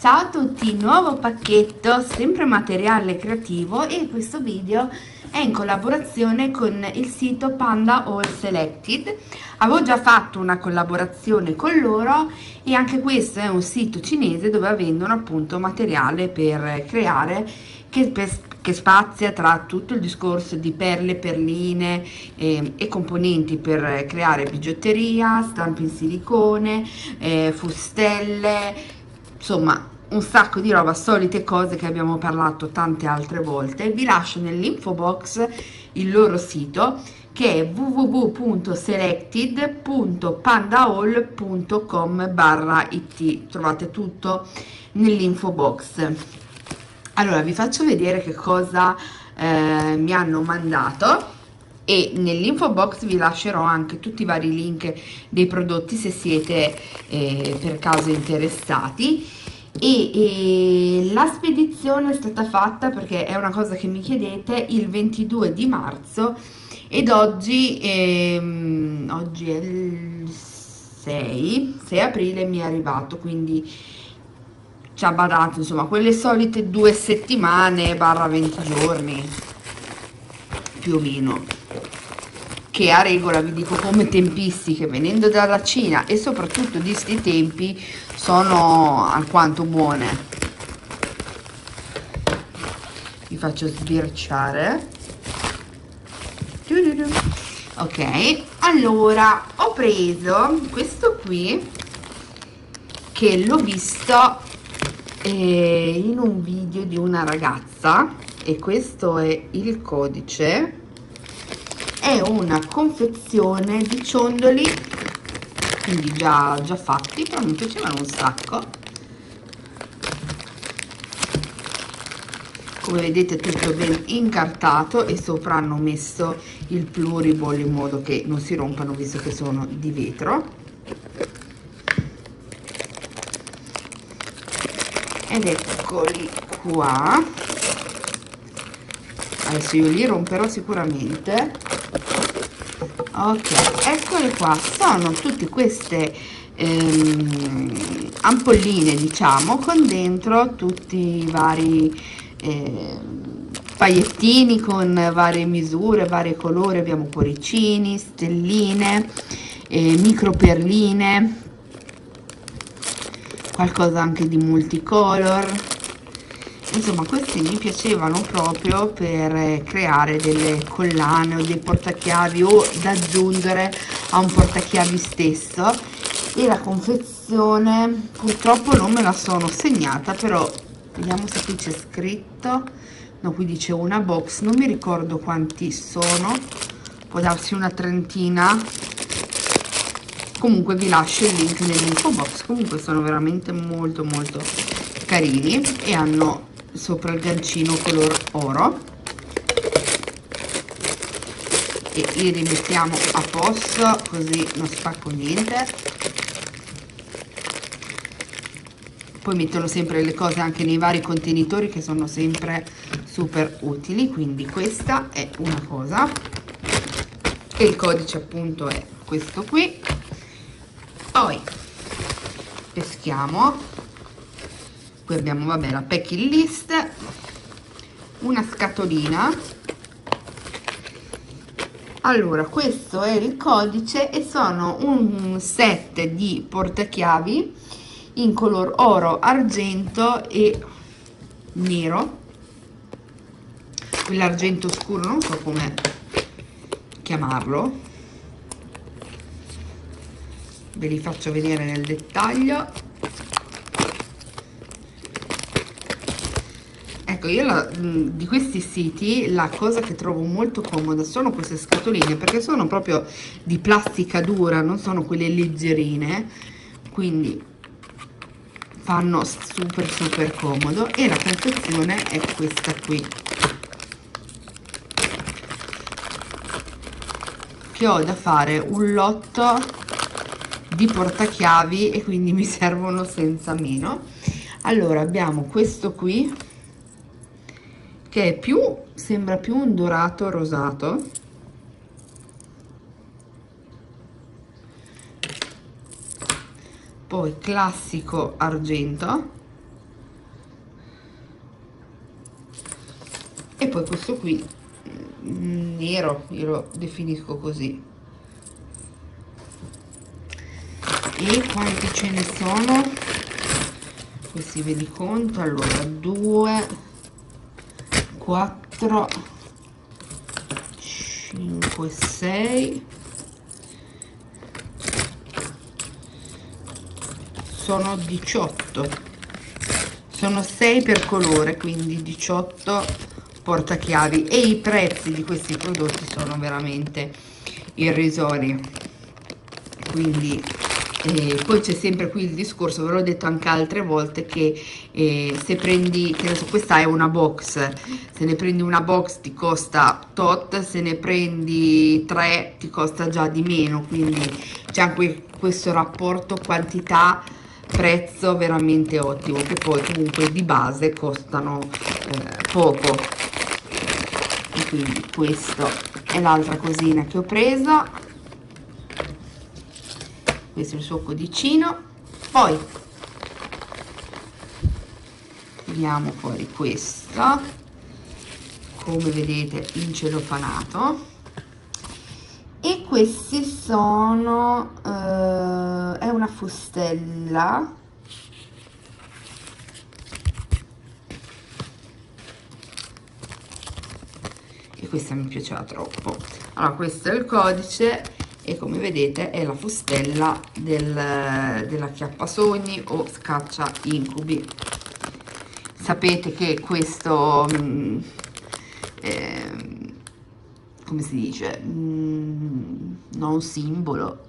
Ciao a tutti, nuovo pacchetto, sempre materiale creativo, e questo video è in collaborazione con il sito Panda All Selected. Avevo già fatto una collaborazione con loro e anche questo è un sito cinese dove vendono appunto materiale per creare che spazia tra tutto il discorso di perle, perline e componenti per creare bigiotteria, stampe in silicone, fustelle, insomma un sacco di roba, solite cose che abbiamo parlato tante altre volte. Vi lascio nell'info box il loro sito, che è www.selected.pandaall.com/it. trovate tutto nell'info box. Allora vi faccio vedere che cosa mi hanno mandato, e nell'info box vi lascerò anche tutti i vari link dei prodotti se siete per caso interessati. E la spedizione è stata fatta, perché è una cosa che mi chiedete, il 22 di marzo ed oggi è il 6 aprile mi è arrivato, quindi ci ha badato, insomma, quelle solite 2 settimane barra 20 giorni più o meno, che a regola vi dico come tempistiche, venendo dalla Cina e soprattutto di sti tempi, sono alquanto buone. Vi faccio sbirciare. Ok, allora ho preso questo qui, che l'ho visto in un video di una ragazza, e questo è il codice. È una confezione di ciondoli, quindi già fatti, però mi piacevano un sacco. Come vedete tutto ben incartato, e sopra hanno messo il pluriball in modo che non si rompano, visto che sono di vetro. Ed eccoli qua. Adesso io li romperò sicuramente. Ok, eccole qua, sono tutte queste ampolline, diciamo, con dentro tutti i vari paillettini con varie misure, varie colori. Abbiamo cuoricini, stelline, micro perline, qualcosa anche di multicolor. Insomma, questi mi piacevano proprio per creare delle collane o dei portachiavi, o da aggiungere a un portachiavi stesso. E la confezione purtroppo non me la sono segnata, però vediamo se qui c'è scritto. No, qui dice una box, non mi ricordo quanti sono, può darsi una trentina. Comunque vi lascio il link nell'info box. Comunque sono veramente molto carini e hanno sopra il gancino color oro, e li rimettiamo a posto così non spacco niente. Poi mettono sempre le cose anche nei vari contenitori, che sono sempre super utili. Quindi questa è una cosa, e il codice appunto è questo qui. Poi peschiamo. Qui abbiamo, vabbè, la packing list, una scatolina. Allora, questo è il codice e sono un set di portachiavi in color oro, argento e nero. Quell'argento scuro non so come chiamarlo, ve li faccio vedere nel dettaglio. Ecco, io di questi siti la cosa che trovo molto comoda sono queste scatoline, perché sono proprio di plastica dura, non sono quelle leggerine, quindi fanno super comodo. E la confezione è questa qui, che ho da fare un lotto di portachiavi e quindi mi servono senza meno. Allora abbiamo questo qui, che è sembra più un dorato rosato, poi classico argento, e poi questo qui nero, io lo definisco così. E quanti ce ne sono? Questi ve li conto. Allora 2 4 5 6, sono 18, sono 6 per colore, quindi 18 portachiavi, e i prezzi di questi prodotti sono veramente irrisori. Quindi poi c'è sempre qui il discorso, ve l'ho detto anche altre volte, che se prendi, che ne so, questa è una box, se ne prendi una box ti costa tot, se ne prendi 3 ti costa già di meno, quindi c'è anche questo rapporto quantità prezzo veramente ottimo, che poi comunque di base costano poco. E quindi questo è l'altra cosina che ho preso. Questo è il suo codicino. Poi tiriamo fuori questo, come vedete incelofanato, e questi sono è una fustella, e questa mi piaceva troppo. Allora, questo è il codice, e come vedete è la fustella dell'acchiappasogni o scaccia incubi. Sapete che questo come si dice, non simbolo,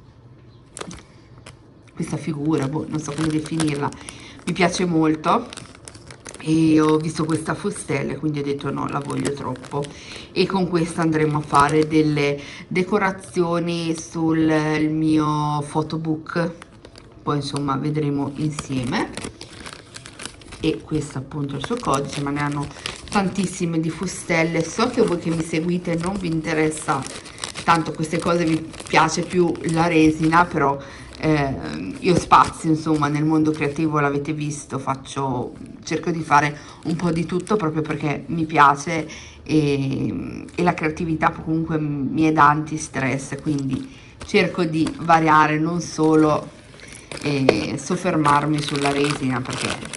questa figura, boh, non so come definirla, mi piace molto, e ho visto questa fustella, quindi ho detto no, la voglio troppo, e con questa andremo a fare delle decorazioni sul mio photobook, poi insomma vedremo insieme. E questo appunto è il suo codice, ma ne hanno tantissime di fustelle. So che voi che mi seguite non vi interessa tanto queste cose, vi piace più la resina, però io spazio insomma nel mondo creativo, l'avete visto, cerco di fare un po' di tutto proprio perché mi piace, e la creatività comunque mi è da antistress, quindi cerco di variare, non solo soffermarmi sulla resina, perché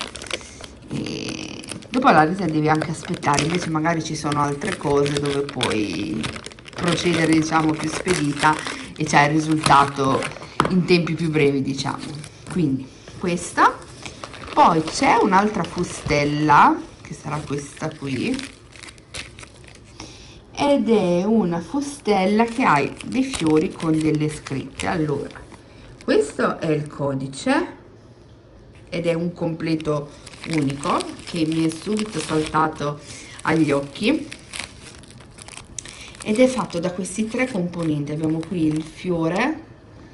dopo la resina devi anche aspettare, invece magari ci sono altre cose dove puoi procedere diciamo più spedita e c'è il risultato in tempi più brevi, diciamo. Quindi questa, poi c'è un'altra fustella che sarà questa qui, ed è una fustella che ha dei fiori con delle scritte. Allora, questo è il codice ed è un completo unico che mi è subito saltato agli occhi, ed è fatto da questi 3 componenti. Abbiamo qui il fiore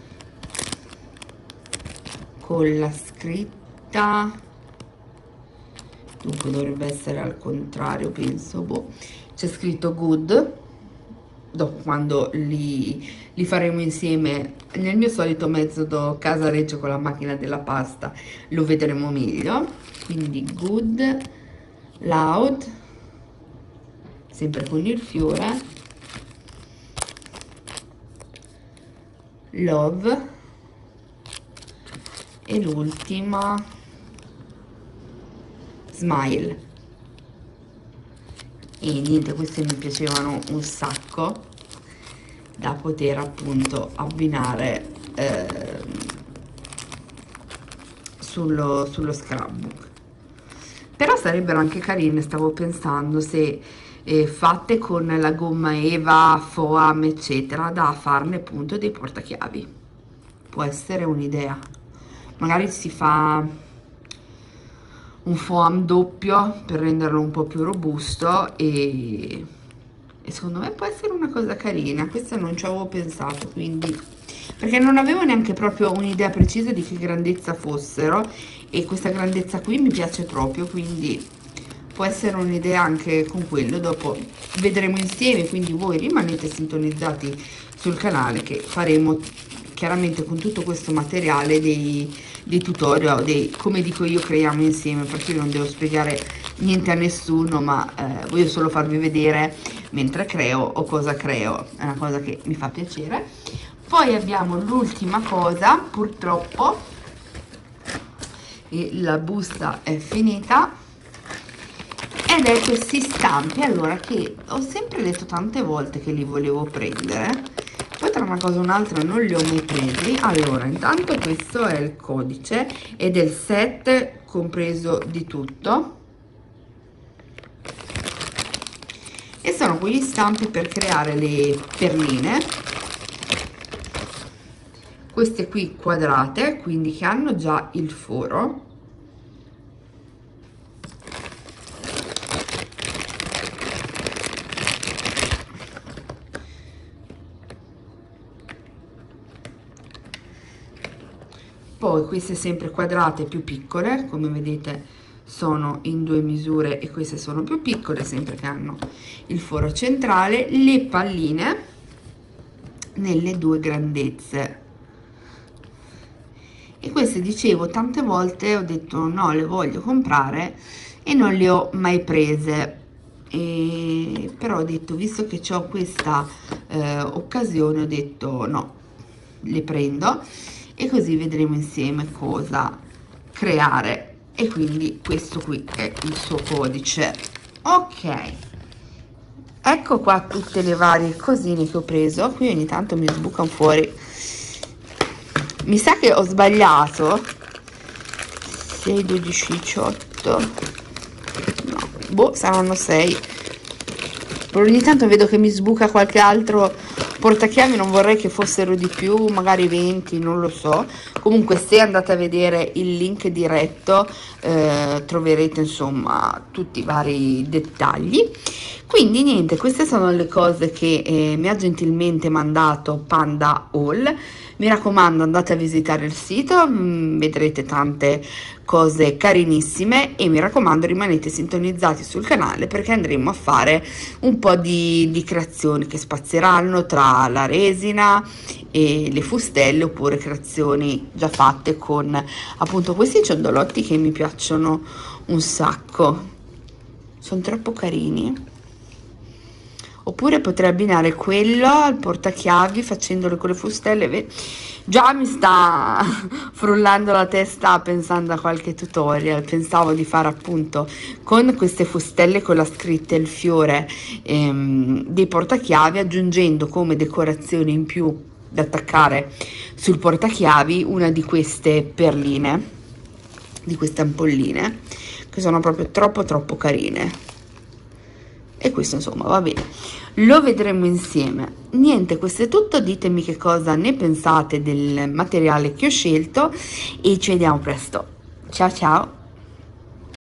con la scritta, dunque dovrebbe essere al contrario, penso, boh, c'è scritto good. Dopo, quando li faremo insieme nel mio solito metodo casareccio con la macchina della pasta, lo vedremo meglio. Quindi good, loud, sempre con il fiore, love, e l'ultima smile. E niente, queste mi piacevano un sacco da poter appunto abbinare sullo scrapbook. Però sarebbero anche carine, stavo pensando, se fatte con la gomma eva, foam eccetera, da farne appunto dei portachiavi. Può essere un'idea. Magari si fa un foam doppio per renderlo un po' più robusto, e secondo me può essere una cosa carina. Questa non ci avevo pensato, quindi, perché non avevo neanche proprio un'idea precisa di che grandezza fossero, e questa grandezza qui mi piace proprio, quindi può essere un'idea anche con quello. Dopo vedremo insieme, quindi voi rimanete sintonizzati sul canale, che faremo chiaramente con tutto questo materiale dei dei tutorial, come dico io, creiamo insieme, perché io non devo spiegare niente a nessuno, ma voglio solo farvi vedere mentre creo o cosa creo, è una cosa che mi fa piacere. Poi abbiamo l'ultima cosa, purtroppo, e la busta è finita, ed è questi stampi, allora, che ho sempre detto tante volte che li volevo prendere, poi tra una cosa e un'altra non li ho mai presi. Allora, intanto questo è il codice ed è il set compreso di tutto, e sono quegli stampi per creare le perline, queste qui quadrate, quindi che hanno già il foro. Poi queste sempre quadrate più piccole, come vedete sono in due misure, e queste sono più piccole, sempre che hanno il foro centrale. Le palline nelle due grandezze, e queste, dicevo, tante volte ho detto no, le voglio comprare e non le ho mai prese, però ho detto, visto che ho questa occasione, ho detto no, le prendo, e così vedremo insieme cosa creare. E quindi questo qui è il suo codice. Ok, ecco qua tutte le varie cosine che ho preso. Qui ogni tanto mi sbucano fuori, mi sa che ho sbagliato, 6, 12, 18, no, boh, saranno 6, però ogni tanto vedo che mi sbuca qualche altro portachiavi, non vorrei che fossero di più, magari 20, non lo so. Comunque, se andate a vedere il link diretto troverete insomma tutti i vari dettagli. Quindi niente, queste sono le cose che mi ha gentilmente mandato Panda Haul. Mi raccomando, andate a visitare il sito, vedrete tante cose carinissime, e mi raccomando, rimanete sintonizzati sul canale, perché andremo a fare un po' di creazioni che spazieranno tra la resina e le fustelle, oppure creazioni già fatte con appunto questi ciondolotti che mi piacciono un sacco, sono troppo carini. Oppure potrei abbinare quello al portachiavi facendolo con le fustelle. Già mi sta frullando la testa pensando a qualche tutorial. Pensavo di fare appunto con queste fustelle con la scritta e il fiore dei portachiavi, aggiungendo come decorazione in più da attaccare sul portachiavi una di queste perline, di queste ampolline, che sono proprio troppo carine. E questo insomma va bene, lo vedremo insieme. Niente, questo è tutto, ditemi che cosa ne pensate del materiale che ho scelto, e ci vediamo presto. Ciao ciao.